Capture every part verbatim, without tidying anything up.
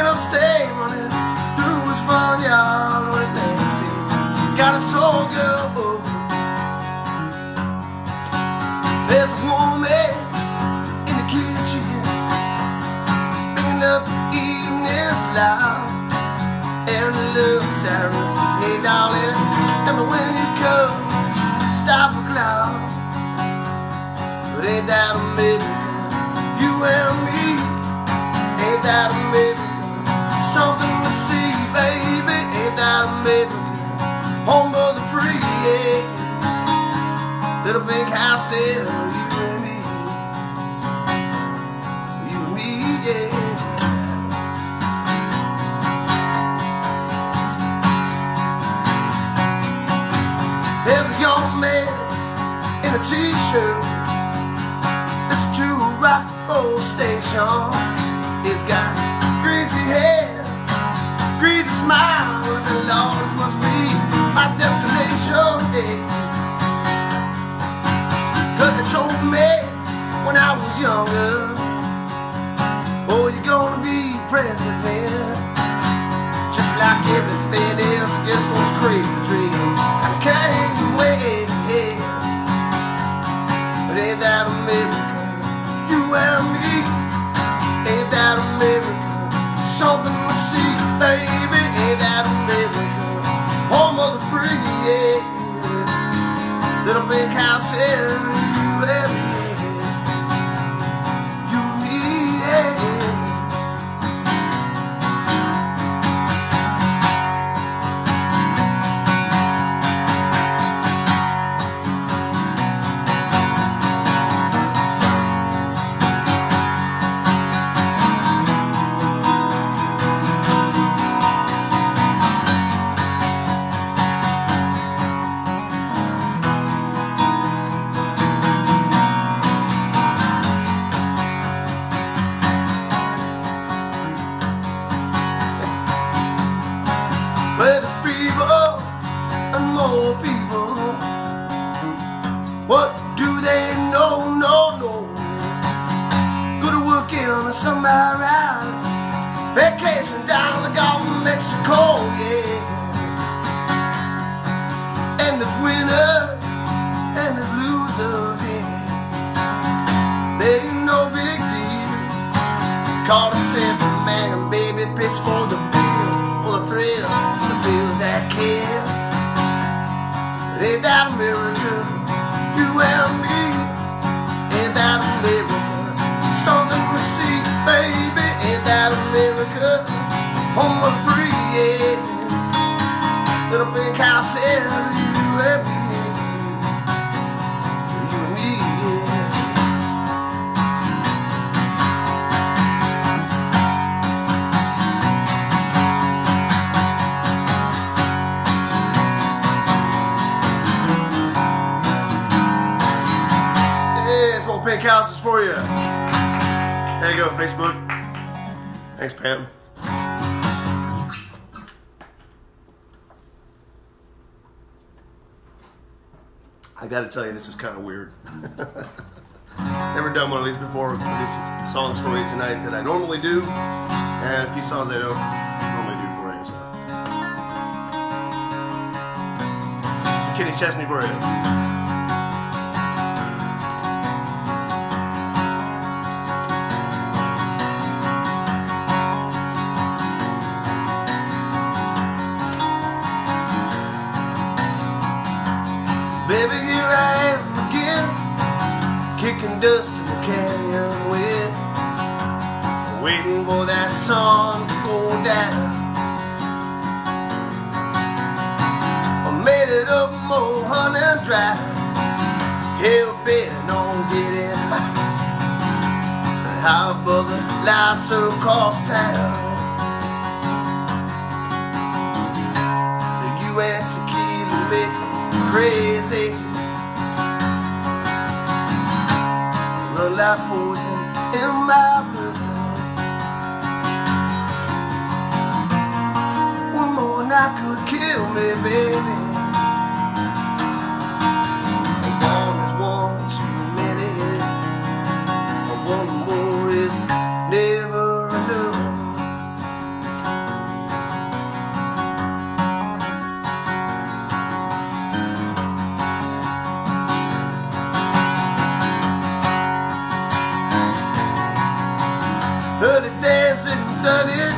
it'll stay running through his front yard. What he thinks he's got a soul girl. There's a woman in the kitchen bringing up the evening slop, and he looks at her and says, hey darling, tell me when you come, stop a clock. But ain't that America, you and me? Ain't that America, something to see, baby? Ain't that America, home of the free, yeah. Little big house there, you and me, you and me, yeah. There's a young man in a t-shirt, listen to a rock old station. He's got greasy hair, greasy smiles, and Lord, this must be my destination, yeah. Cause they told me when I was younger, oh, you're gonna be president. Just like everything else, I guess was a crazy dream. I can't wait, yeah. But ain't that America, you and me? Ain't that America, something to see, baby? Ain't that America, home of the free, yeah. Little big house here, you and me, you and me, yeah. But it's people and more people. What do they know? No, no. Go to work in the summer ride, vacation down the Gulf of Mexico, yeah. And there's winners and there's losers, yeah. They ain't no big deal. Call a simple man, baby, pays for the bills, for the thrill, the bills that care. But ain't that America, you and me? Ain't that America, something to see, baby? Ain't that America, home of the free, yeah. Little big house here, you and me, you and me, yeah. Pink houses for you. There you go, Facebook. Thanks, Pam. I gotta tell you, this is kind of weird. Never done one of these before. These songs for you tonight that I normally do, and a few songs I don't normally do for you. So, some Kenny Chesney for you. Baby, here I am again, kicking dust in the canyon wind, waiting for that sun to go down. I made it up Mulholland Drive, hell bent on getting high, and how above the lights across town. So you and tequila make me crazy, run like poison in my blood. One more night could kill me, baby. One is one too many, and one more is never enough.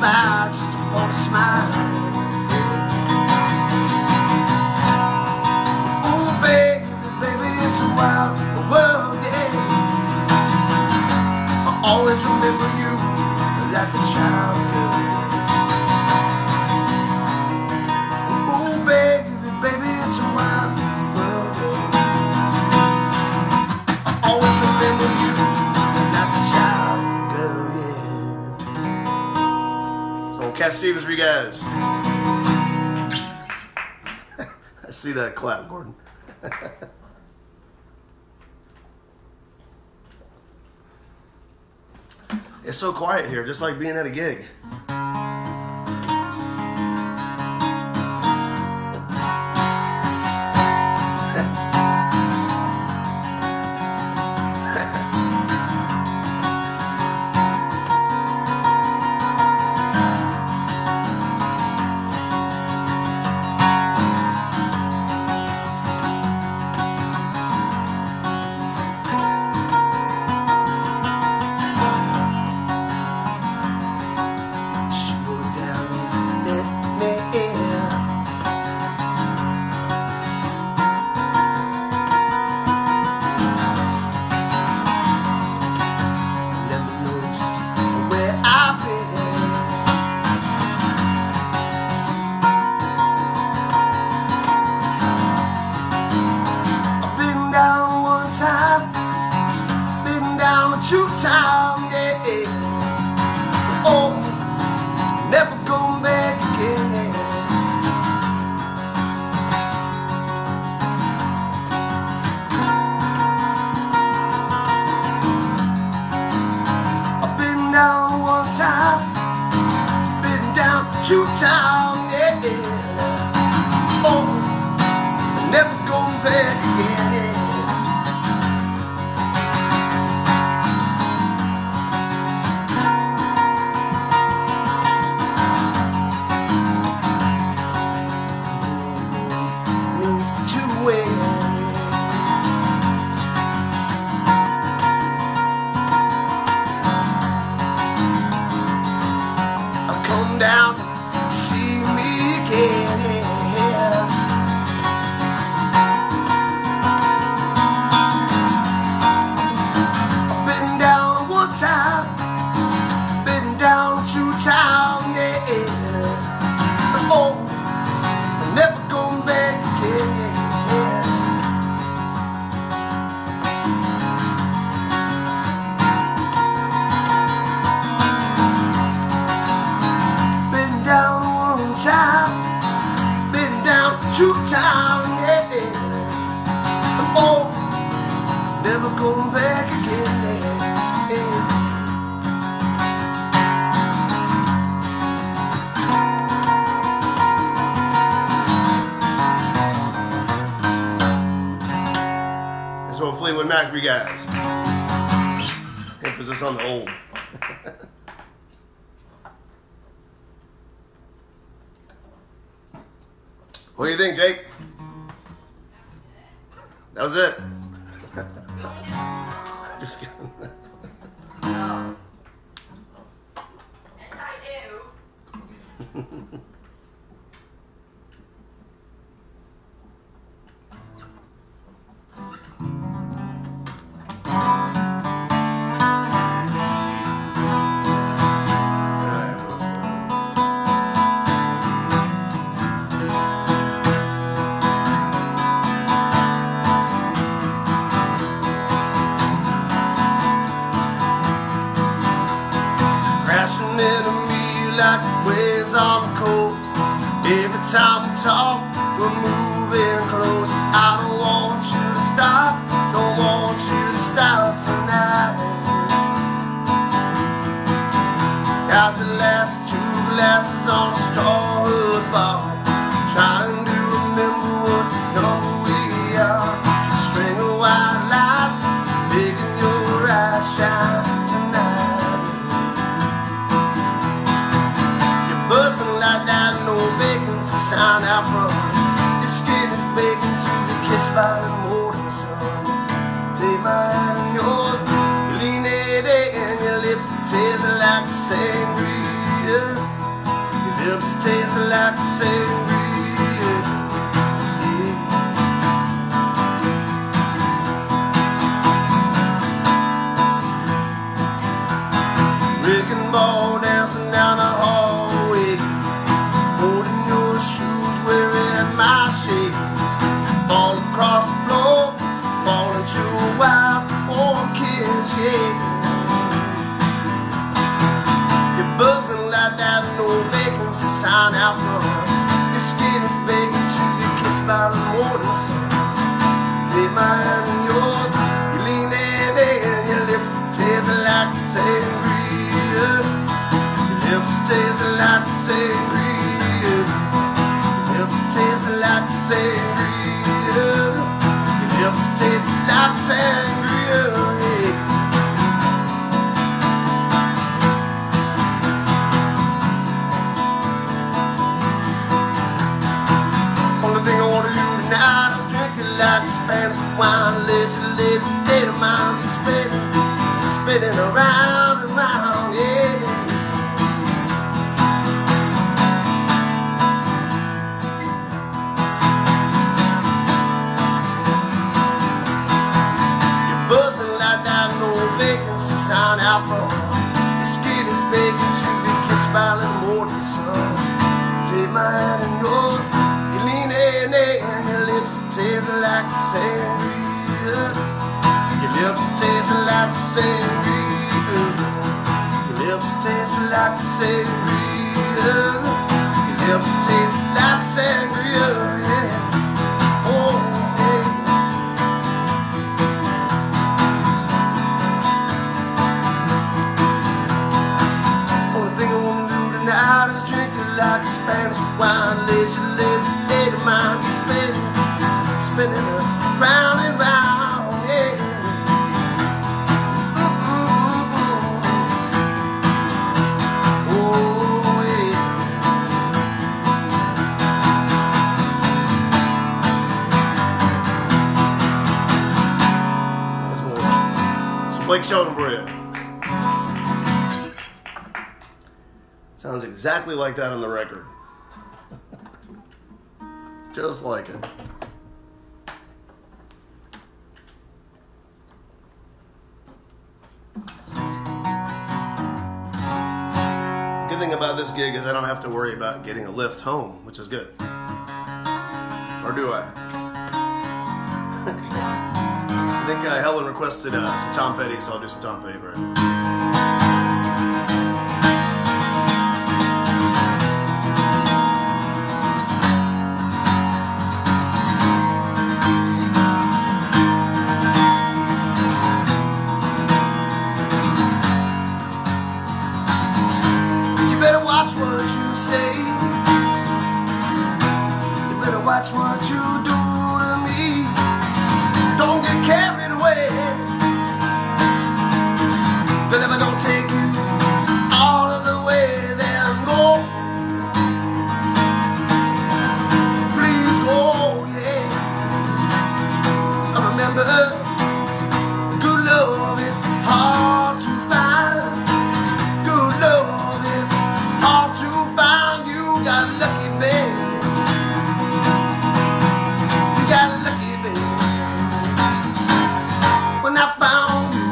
by just upon a smile. Oh baby, baby, it's a wild world, yeah. I always remember you like a child, girl. Oh baby, baby, it's a wild world, yeah. I always remember you like a child, girl, yeah. So Cat Stevens for you guys. I see that clap, Gordon. It's so quiet here, just like being at a gig. Two time, yeah, yeah. Oh, never going back again, yeah. I've been down one time, been down two times, yeah, yeah. Oh, never going back again, yeah. Come down, see me again, yeah. I've been down one time, been down two times, yeah. Oh, I'm never going back again, yeah. Time, been down two times, yeah. Oh, never going back again, yeah. That's what Fleetwood Mac for you guys. Emphasis on the old. What do you think, Jake? That was it. Just kidding. Oh. And I do. Crashing into me like waves on the coast. Every time we talk, we're moving close. I don't want you to stop, don't want you to stop tonight. Got the last two glasses on a straw hood bar, trying to remember what number we are. A string of white lights making your eyes shine tonight. You're buzzing like that, no bacon's a sign out front. Your skin is baking to be kissed by the morning sun. Take my hand in yours, you lean it in, your lips taste like the sangria. tastes like sangria. Yeah. Rick and Ball dancing down the hallway, holding your shoes, wearing my shades. Fall across the floor, fall into a wild warm kiss, yeah. You're buzzing like that, no vacancy sign out front. Your skin is begging to be kissed by the morning sun. Take my hand in yours, you lean in and your lips taste like sangria. Your lips taste like sangria. Your lips taste like sangria. Your lips taste like sangria, yeah. Only thing I wanna do tonight is drink it like Spanish wine. Let your little state of mind be spinning, spinning around and round, yeah. You're buzzing like that, no vacancy sign out front. Your skin is begging to be kissed by the morning sun. Take my hand in yours, you lean in and your lips taste like sangria. Your lips taste like sangria. Your lips taste like sangria. Your lips taste like sangria, yeah. Oh, yeah. Only thing I wanna do tonight is drink it like Spanish wine. Let your lips, let your mind be spinning, spinning round and round, yeah. Blake Shelton bread. Sounds exactly like that on the record. Just like it. Good thing about this gig is I don't have to worry about getting a lift home, which is good. Or do I? I think uh, Helen requested uh, some Tom Petty, so I'll do some Tom Petty for her. You better watch what you say. You better watch what you do to me. Don't get carried away. But if I don't take you all of the way, then go. Please go, yeah. I remember, good love is hard to find. Good love is hard to find. You got lucky, baby. You got lucky, baby. When I found you,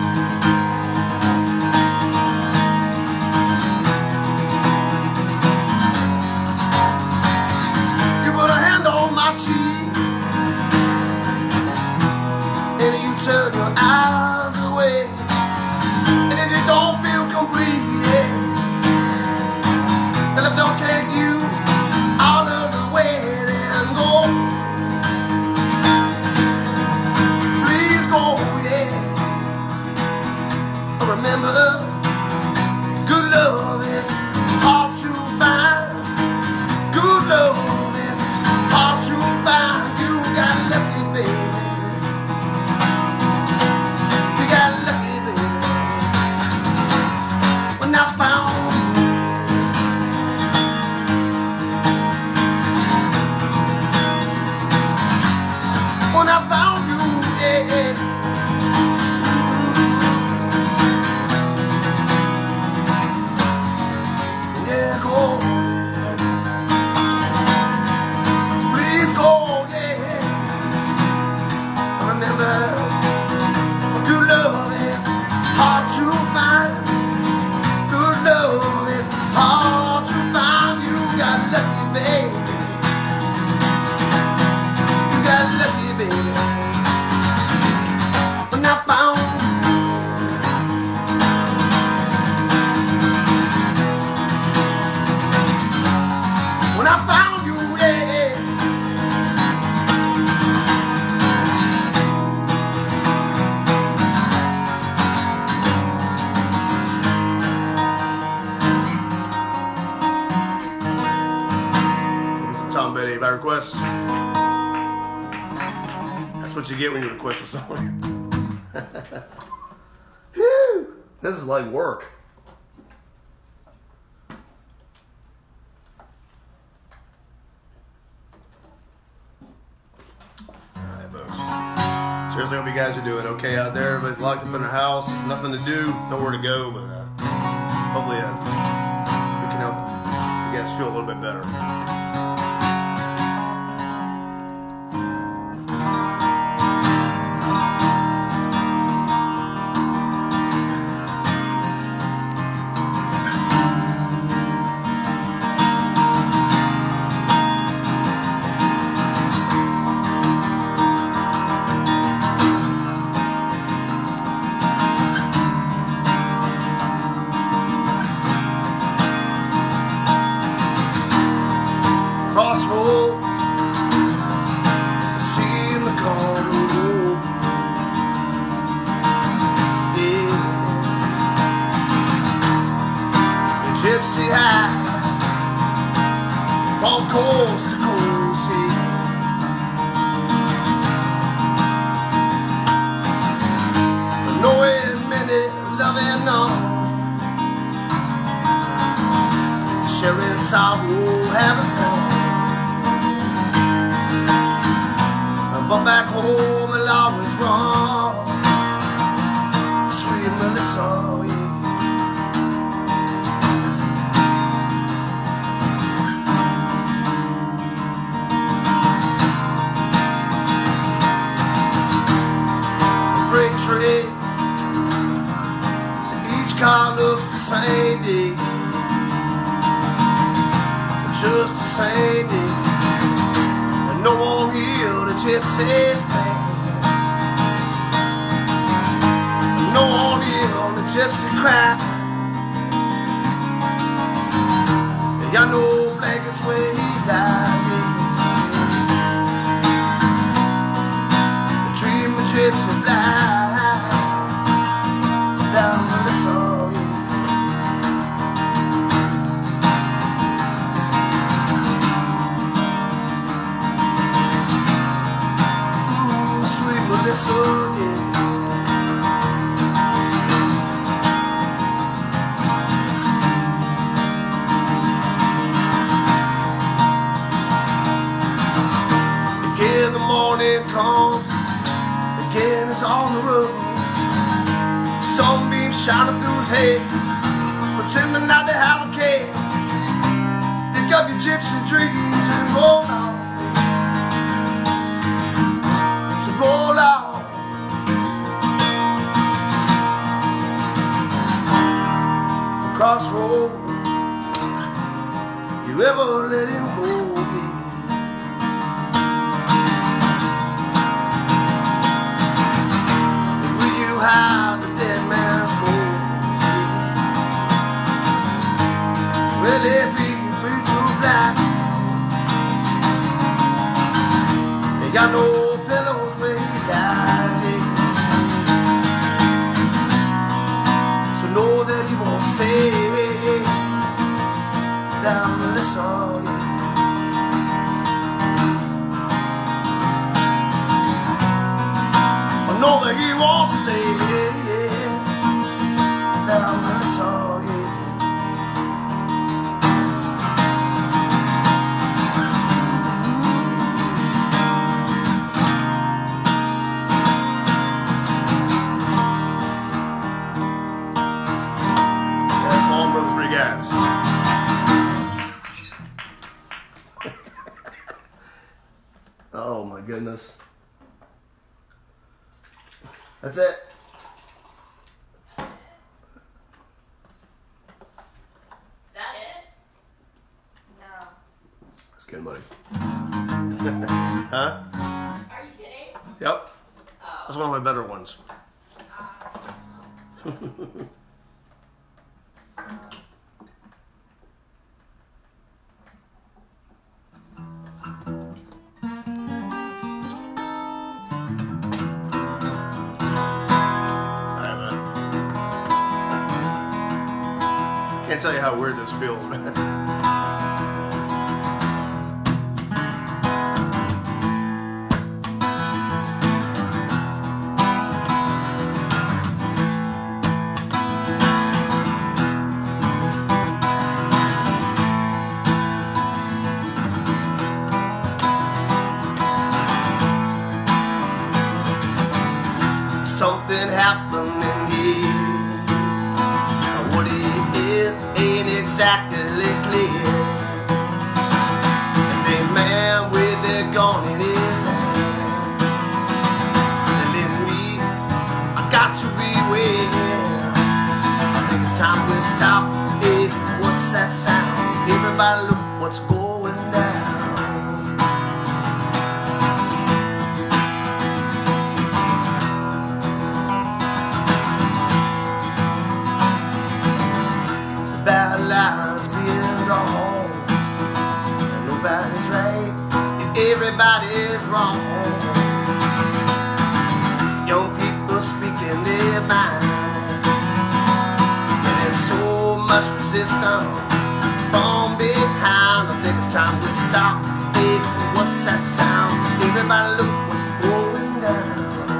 you put a hand on my cheek, and you turn your eyes away. And if you don't feel complete, yeah, then if I don't take you all of the way, then go. Please go, yeah. Remember, good love is hard to find. Good love is hard to find. You got lucky, baby. You got lucky, baby. When I found you, when I found you, yeah, yeah. Yeah, go, yeah. requests. That's what you get when you request a song. Whew, this is like work. Alright, folks. Seriously, hope you guys are doing okay out there. Everybody's locked up in their house, nothing to do, nowhere to go, but uh, hopefully uh, we can help you guys feel a little bit better. Crossroad, see the corner road. Yeah, the gypsy high, from coast to coast. Yeah. But knowing many, loving none, sharing sorrow, having fun. But back home I'll always run, sweet Melissa, yeah. The freight train, so each car looks the same, yeah. Just the same, yeah. No one hear the gypsies play. No one hear the gypsy cry. And y'all know blankets where he lies. Yeah. The dream of gypsy fly down the soul. So, yeah. Again the morning comes, again it's on the road. Sunbeam shining through his head, pretending not to have a care. Pick up your gypsy dreams and roll on. So roll out. Crossroad, you ever let him go, yeah. Will you hide the dead man's bones, yeah. Will it be free to fly? They got no pillows where he lies, yeah. So know that he won't stay down the soul, yeah. I know that he won't stay down the soul, yeah. That's Long Brothers for you guys. Oh my goodness. That's it. Is that it? No. That's good, buddy. Huh? Are you kidding? Yep. Oh. That's one of my better ones. Can't tell you how weird this feels, man. something happening here. What it is ain't exactly clear. There's a man with a gun in his hand, telling me I got to beware. I think it's time we stop. Hey, what's that sound? Everybody look what's going down. Bad lines being drawn, and nobody's right and everybody's wrong. Young people speaking their mind, and there's so much resistance from behind. I think it's time we stop. Hey, what's that sound? Everybody look what's going down.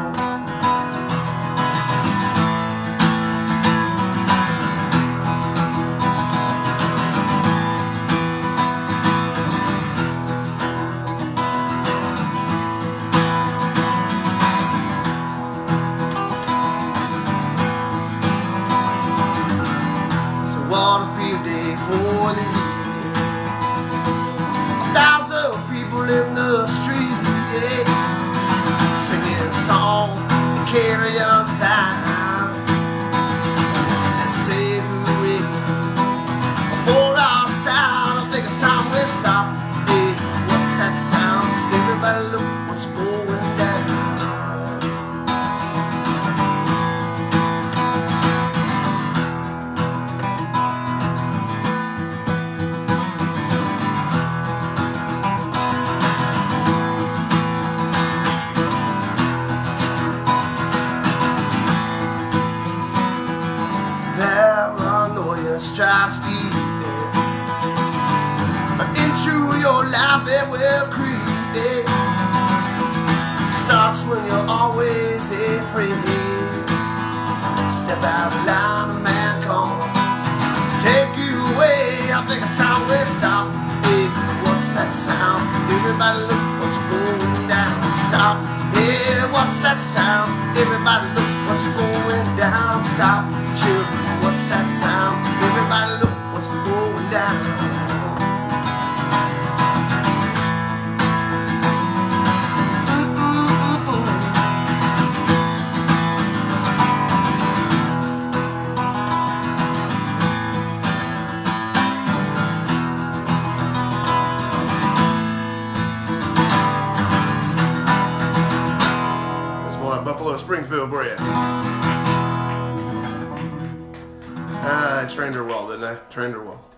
What a field day for the heat. A thousand people in the street, yeah, singing songs and carrying signs. Let's say hooray for our side. I think it's time we stop. Hey, what's that sound? Everybody look what's going down. Paranoia strikes deep into your life, it will creep. Starts when you're always afraid. Step out of line, a man come take you away. I think it's time we stop. Hey, what's that sound? Everybody look what's going down. Stop. Hey, what's that sound? Everybody look what's going down. Stop. Children, what's that sound? Everybody look what's going down. That's more like Buffalo Springfield for you. Ah, I trained her well, didn't I? Trained her well.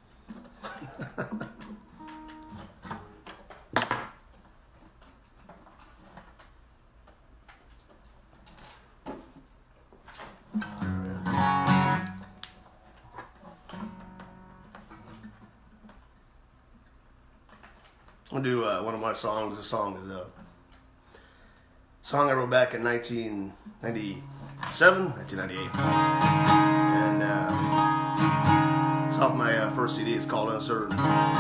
I'll do uh, one of my songs. This song is a song I wrote back in nineteen ninety-seven, nineteen ninety-eight. And uh, it's off my uh, first C D. It's called Uncertain.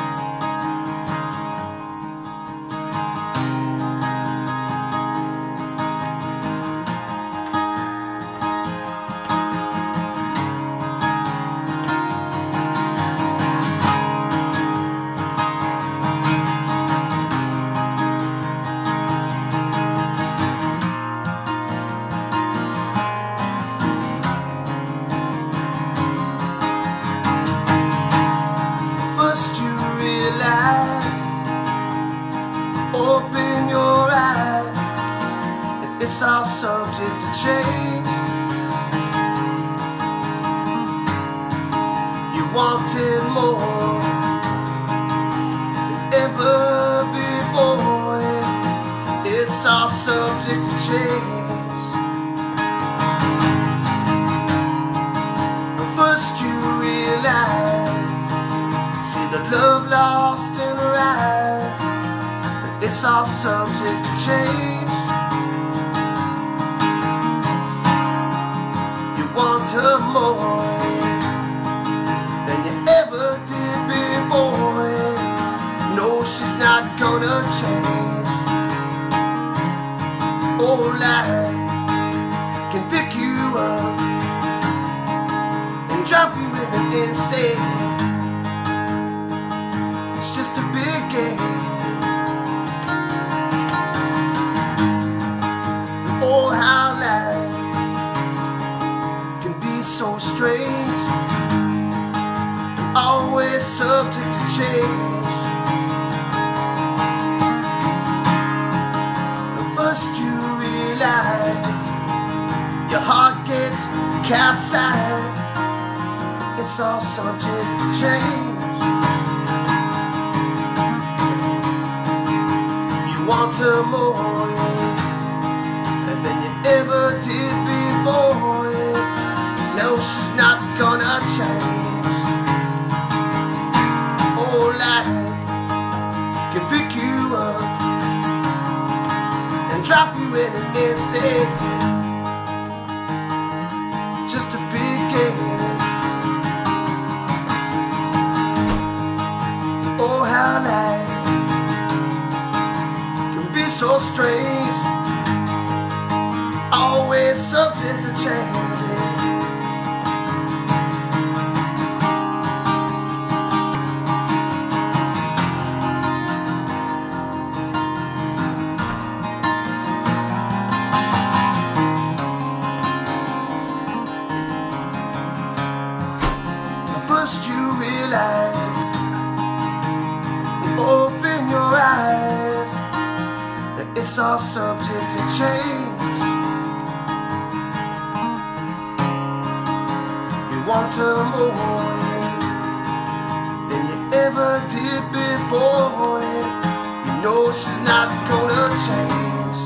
Open your eyes, and it's all subject to change. You wanted more than ever before. It's all subject to change. But first you realize, see the love lost in her eyes. It's all subject to change. You want her more than you ever did before. No, she's not gonna change. Oh, life, drop you in an instant. It's just a big game. Oh, how life can be so strange, always subject to change. First you realize your heart gets capsized, it's all subject to change. You want her more, yeah, than you ever did before, yeah. No, she's not gonna change. Oh, life can pick you up and drop you in an instant. Just a big game. Oh, how life can be so strange, always subject to change. First you realize, open your eyes, that it's all subject to change. You want her more, yeah, than you ever did before, yeah. You know she's not gonna change.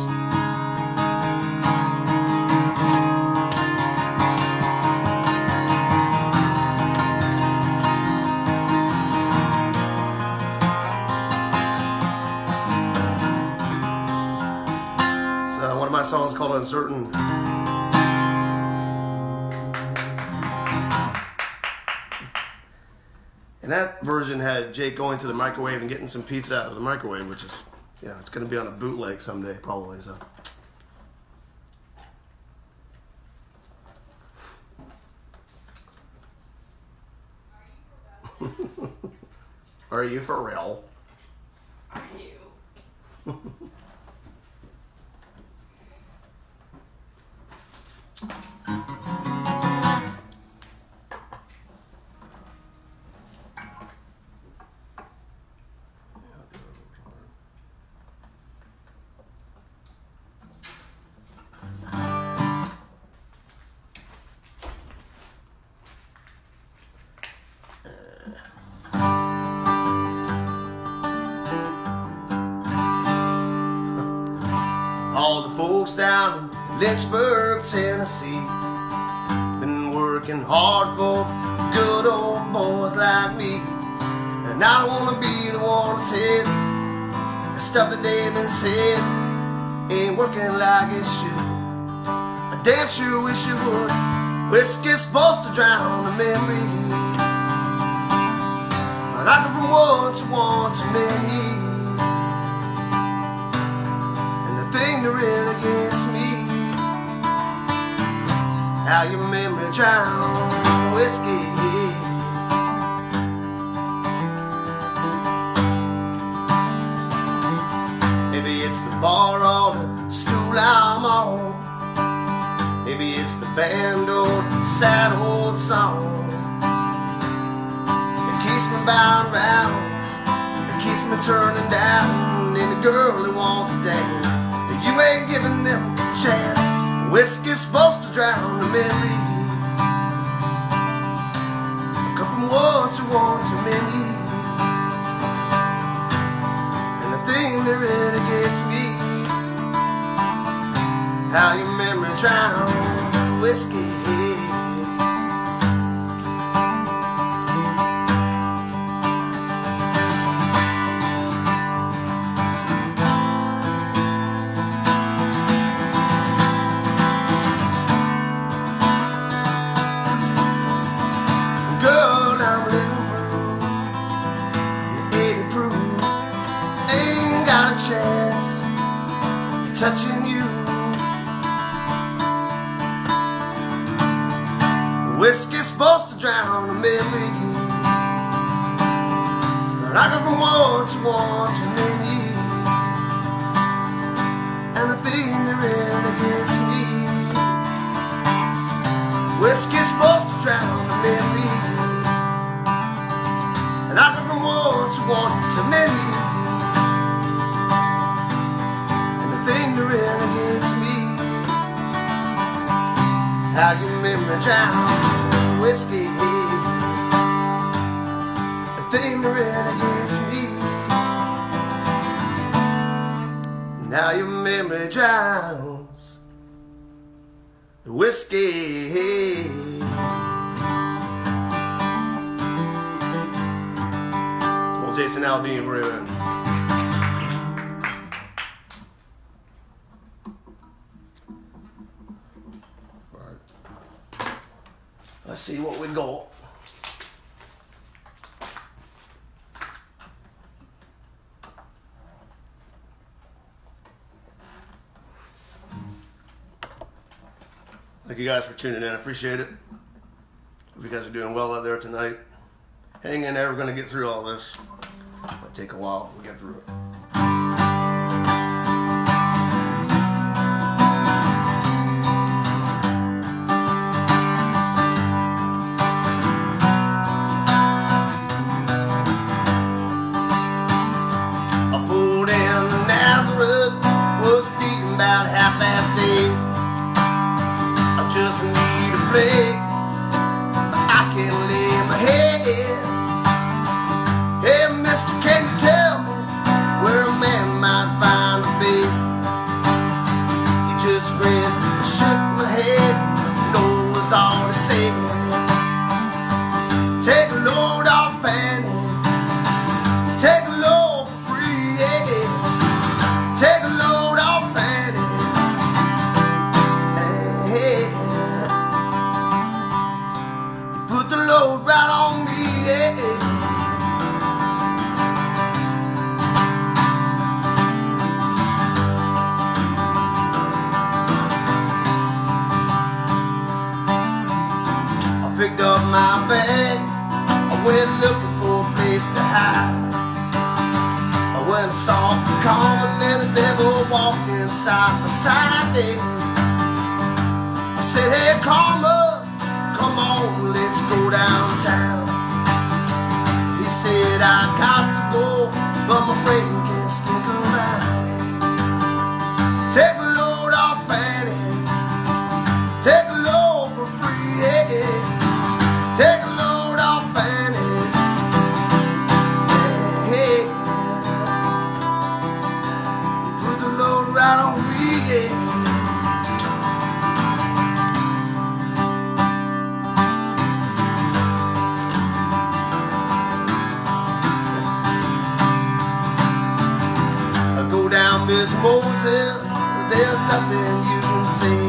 One of my songs called Uncertain. And that version had Jake going to the microwave and getting some pizza out of the microwave, which is, yeah, it's going to be on a bootleg someday, probably. So, are you for real? Are you? All the folks down in Lynchburg, Tennessee, been working hard for good old boys like me. And I don't wanna be the one to tell the stuff that they've been said ain't working like it should. I damn sure wish it would. Whiskey's supposed to drown the memory, but I go from one to one to many. Thing that really gets me, how your memory drowns whiskey. Maybe it's the bar or the stool I'm on. Maybe it's the band or the sad old song that keeps me bound round, that keeps me turning down, and the girl who wants to dance. You ain't giving them a chance. Whiskey's supposed to drown the memory. I go from one to one to many. And the thing that really gets me, how your memory drowns whiskey. Touching you, whiskey's supposed to drown drown a memory. And I go from one to one to many. And the thing that really gets me, whiskey's supposed to drown a memory. And I go from one to one to many. And the thing that really gets me, how your memory drowns whiskey. The thing that really gets me, now your memory drowns the whiskey. Small Jason Aldean Ruin. Let's see what we got. Thank you guys for tuning in. I appreciate it. Hope you guys are doing well out there tonight. Hang in there. We're going to get through all this. It'll take a while. We'll get through it. Just need a place I can lay my head. Hey, mister, can you tell me where a man might find a bed? He just grinned and shook my head. No was all he said. Take a load off Fanny, take a load for free, yeah. Take a load off Fanny, hey. Put the load right on me, yeah. I picked up my bag, I went looking for a place to hide. I went and saw the common and the devil walking side by side there. I said, hey, Karma, come on, let's go downtown. He said, I got to go, but my friend can't stick around. Take a load off Fanny, take a load for free, yeah. Take a load off Fanny, yeah. Put the load right on me, yeah. Miss Moses, there's nothing you can say.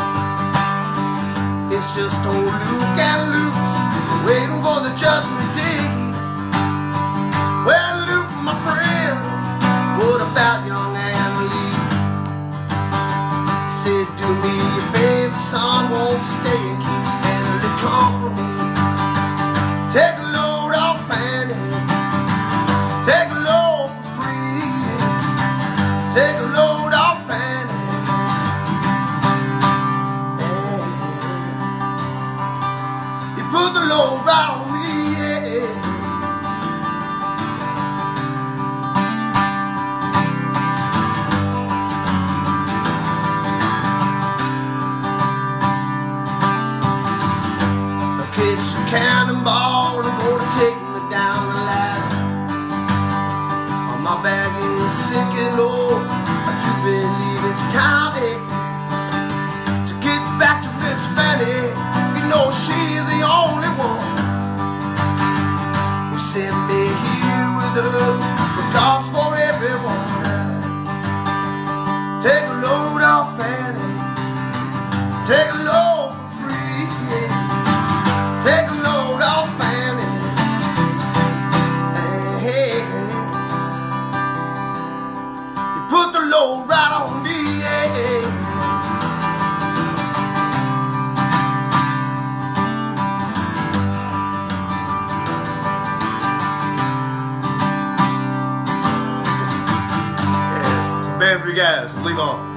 It's just old Luke and Luke's waiting for the judgment day. Well, Luke, my friend, what about young Anna Lee? He said, do me a favor, son, won't stay and keep Anna Lee company. Take a load off Fanny, take a load for free. Take a load off Fanny, yeah. You put the load right on me, yeah. I catch a cannonball and gonna take me down the line. My bag is sick and low. I do believe it's time, eh, to get back to Miss Fanny. You know she's the only one who sent me here with her. The God's for everyone. Take a load off Fanny, take a load for free, yeah. Take a load off Fanny, hey. Put the load right on me, yeah. jazz. Lead on.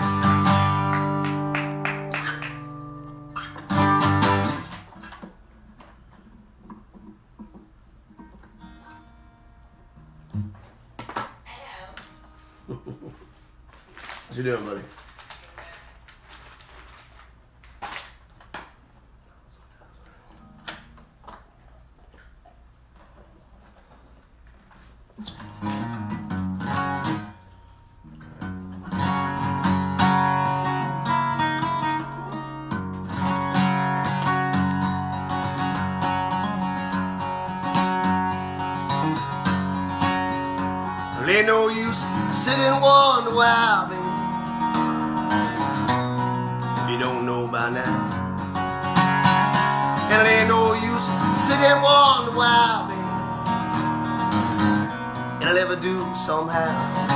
What you doing, buddy? Well, ain't no use sitting and wonder why, baby, if you don't know by now. And it ain't no use sitting and wonder why, baby, it'll ever do somehow.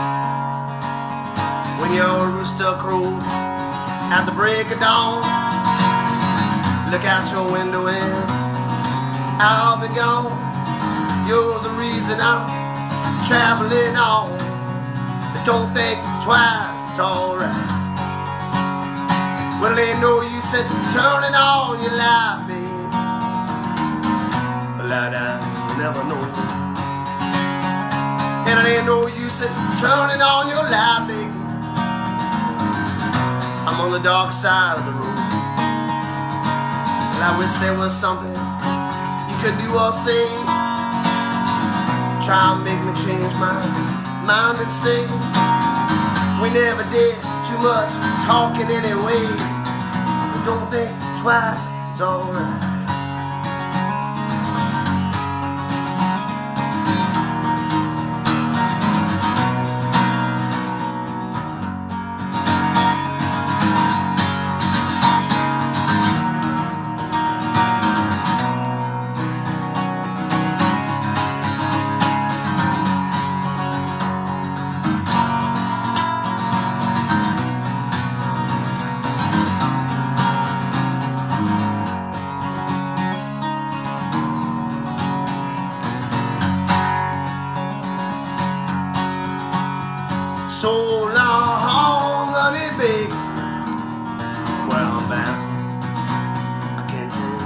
When your rooster crows at the break of dawn, look out your window and I'll be gone. You're the reason I'm traveling on, but don't think twice, it's alright. Well, it ain't no use in turning on your light, babe, a light I never know. And it ain't no use in turning on your light, babe, I'm on the dark side of the road. Well, I wish there was something you could do or say, try and make me change my mind and stay. We never did too much talking anyway, but don't think twice, it's alright. So long, honey, baby, where I'm bound, I can't tell.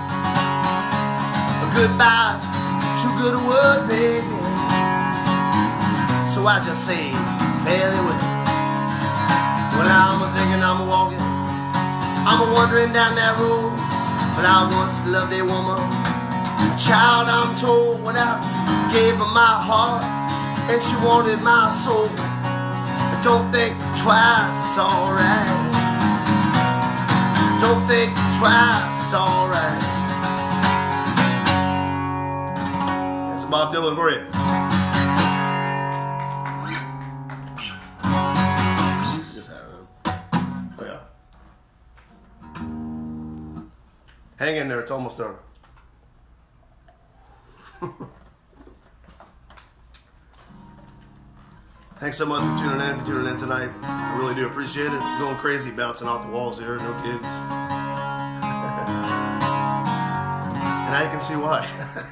A goodbye's too good a word, baby, so I just say fairly well. Well, I'm a thinking, I'm a walking, I'm a wandering down that road. Well, I once loved a woman, a child, I'm told, when I gave her my heart and she wanted my soul. Don't think twice, it's alright. Don't think twice, it's alright. That's Bob Dylan for you. Just have it. Oh yeah. Hang in there, it's almost there. Thanks so much for tuning in, for tuning in tonight. I really do appreciate it. Going crazy, bouncing off the walls here, no kids. And now you can see why.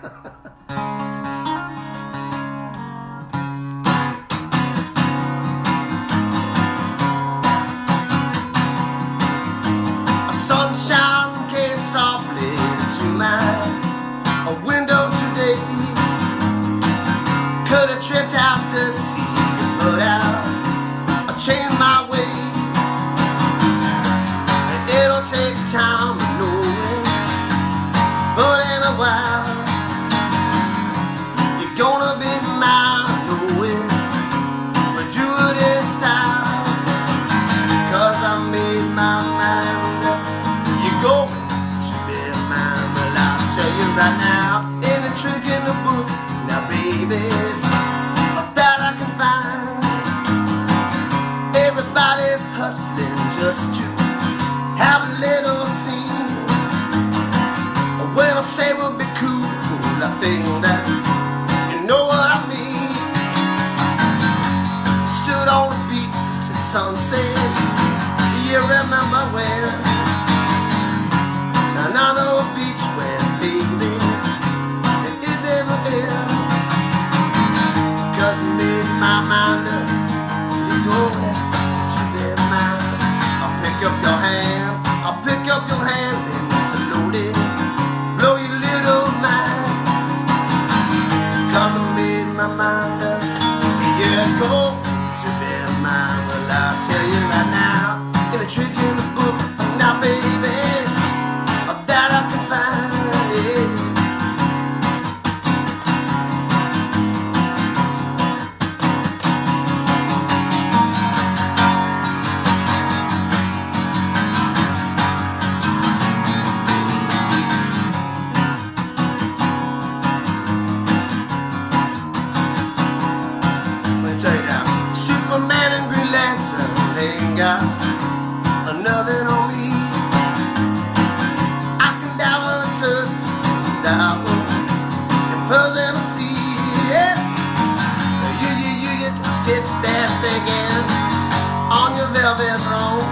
A sunshine came softly to my a window today. Could have tripped out to sea, but I, I changed my way. And it'll take time to know it, but in a while you're gonna be mine, know it. But do it in style, cause I made my mind up. You're going to be mine. Well, I'll tell you right now, ain't a trick in the book. Now baby, that I can find. Everybody's hustling just to have a little scene. When I say we'll be cool, I think that you know what I mean. Stood on the beach at sunset, you remember when? And I know a beach where, baby, and it never ends. Cause I made my mind up, you go ahead. up your hand and slowly blow your little mind. Cause I made my mind up a year ago to be mine. Well, I'll tell you right now, in a trick in the book, now baby, that I can find it. Superman and Green Lantern, they ain't got nothing on me. I can dabble and touch, dabble and puzzle and see. Yeah. You, you, you, you just sit there thinking on your velvet throne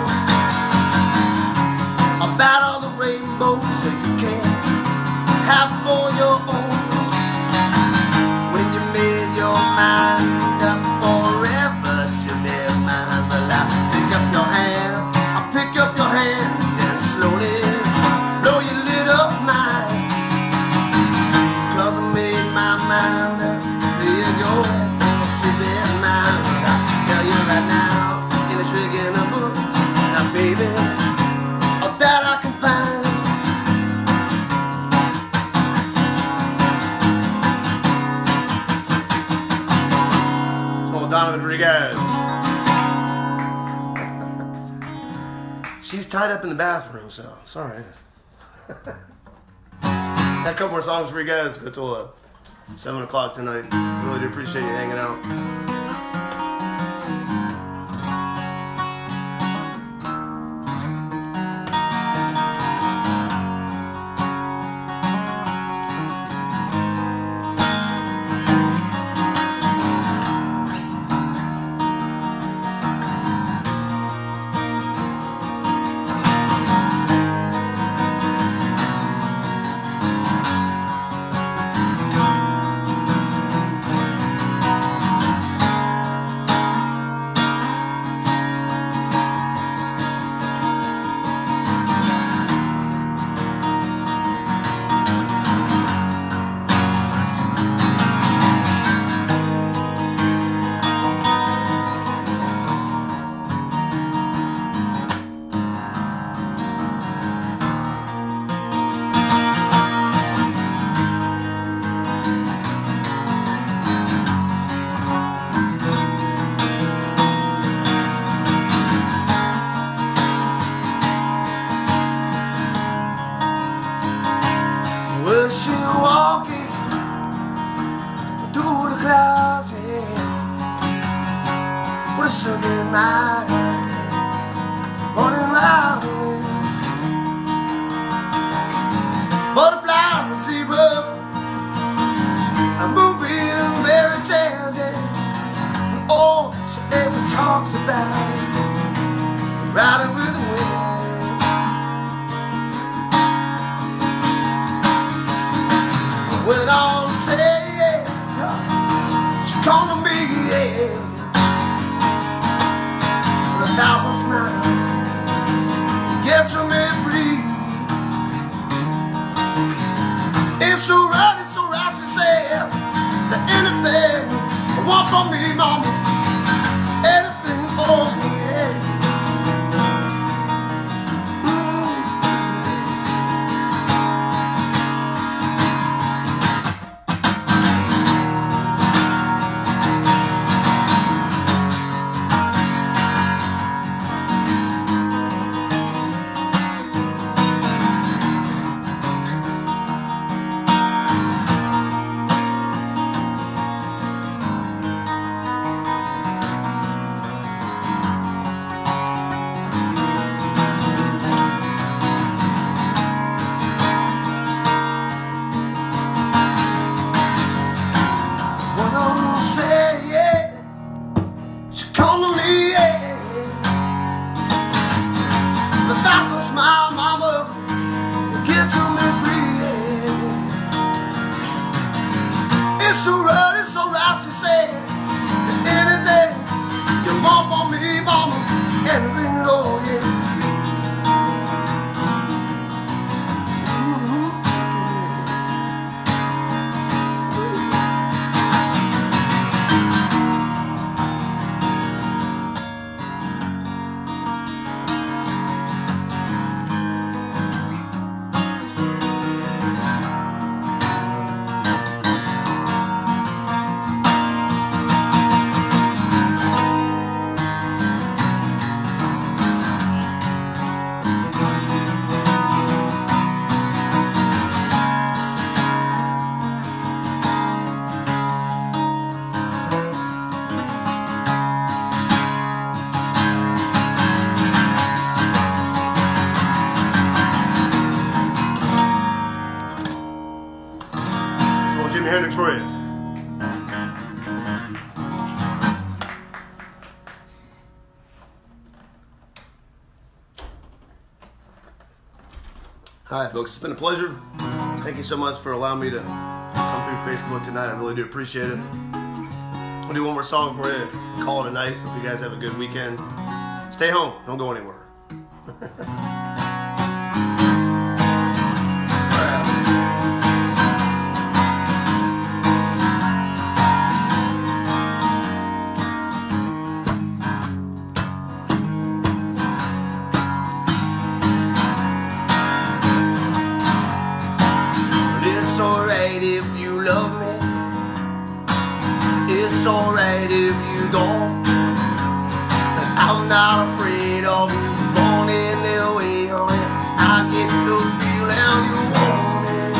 about all the rainbows that you can have for your own. When you made your mind up forever to be mine, well, I pick up your hand, I pick up your hand and slowly blow your little mind. Cause I made my mind up, feel your head to be mine. But I tell you right now, in a trick in a book, now baby, all that I can find. Donovan Rodriguez. She's tied up in the bathroom, so sorry. Got a couple more songs for you guys. Go till uh, seven o'clock tonight. Really do appreciate you hanging out. Well, she walking through the clouds, yeah, with a sugar in my hand, running round me. Butterflies and zebras, and moonbeam fairy tales, yeah. Oh, she ever talks about it, riding with the wind. When all say, yeah, she come to me, yeah, with a thousand smiles, get to me free. It's so right, it's so right, she said, that anything I want from me, mama, anything, oh, yeah. for you. All right, folks, it's been a pleasure. Thank you so much for allowing me to come through Facebook tonight. I really do appreciate it. I'll do one more song for you. Call it a night. Hope you guys have a good weekend. Stay home. Don't go anywhere. It's alright if you love me. It's alright if you don't. But I'm not afraid of you going anyway, honey. I get the feeling you want it.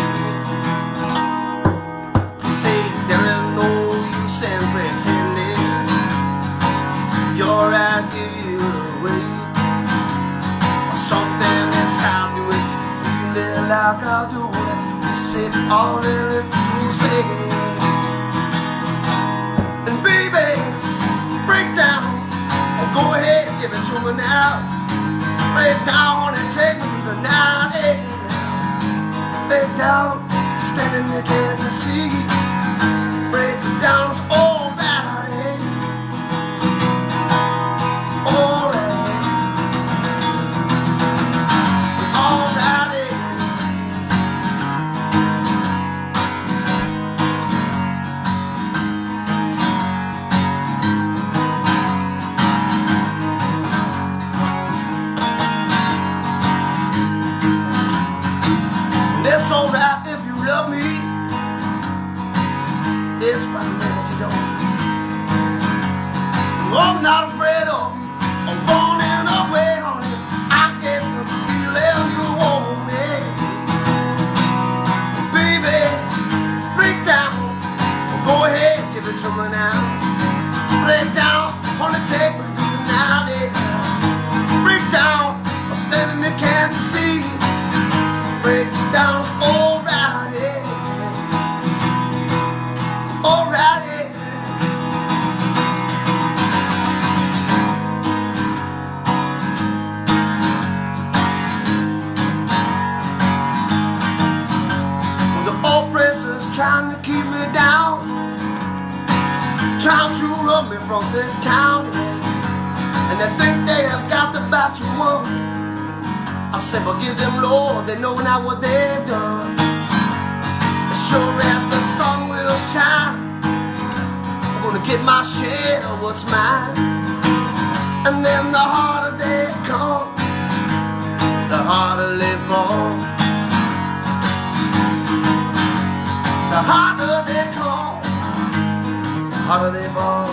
You say there is no use in pretending. Your eyes give you away. Something inside you is feeling like I do. Say all there is to say. And baby, break down and go ahead, give it to me now. Break down and take me through the night. Lay down, standing there, can't you see? Break it down, it's all right. All right. All right. It's alright if you love me. It's by the way that you don't. I'm not afraid of you. I'm running away, honey. I get the feeling you want me. Baby, break down. Go ahead, give it to me now. Break down, honey, take me through the night. Break down, I'm standing there, can't you see? Break it down, it's alright, yeah. Alright, yeah. When the oppressor's trying to keep me down, trying to run me from this town, yeah. And they think they have got the battle won. I said, forgive them, Lord, they know not what they've done. As sure as the sun will shine, I'm gonna get my share of what's mine. And then the harder they come, the harder they fall. The harder they come, the harder they fall.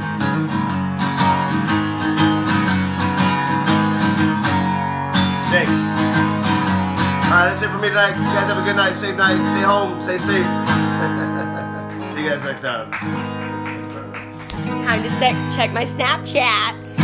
Thanks. Alright, that's it for me tonight. You guys have a good night, safe night. Stay home, stay safe. See you guys next time. Time to check my Snapchats.